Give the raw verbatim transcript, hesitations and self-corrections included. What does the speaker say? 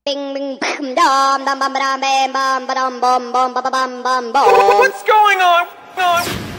Bing bing bam dum dum bum ba dum bam bam ba dum bum bum ba ba bum bum bum. What's going on? on?